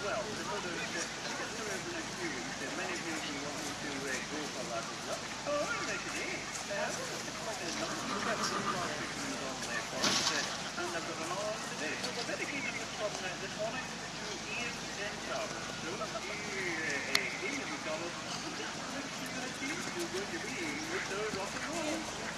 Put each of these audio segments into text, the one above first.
Well, because of the tourism experience, many people want to go for that as well. Oh, they should eat. There's not you've got some restrictions on their forest, and they've got an all today. Dedicated from this morning to Ian Denchard. So, Ian McDonald, next to the team is going to be Mr. Rock and Roll.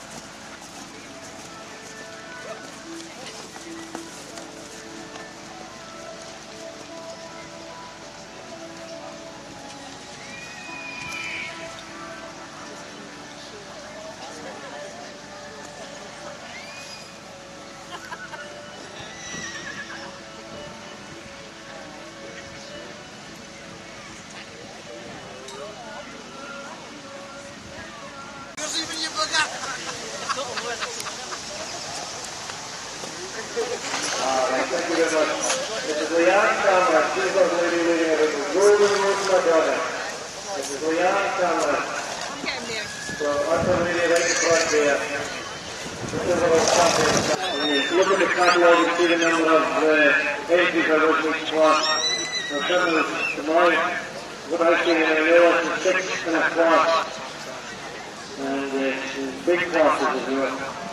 Thank you very much. This is Leanne Chalmers. She's going to be leading it with Golden Rose Madonna. This is Leanne Chalmers. So that's going to be right in front there. This is our champion. Look at the catalogue and see the number of entries for this week's squad. Now, certainly tomorrow, what I see in the lower is 6 in a squad. And big classes as well.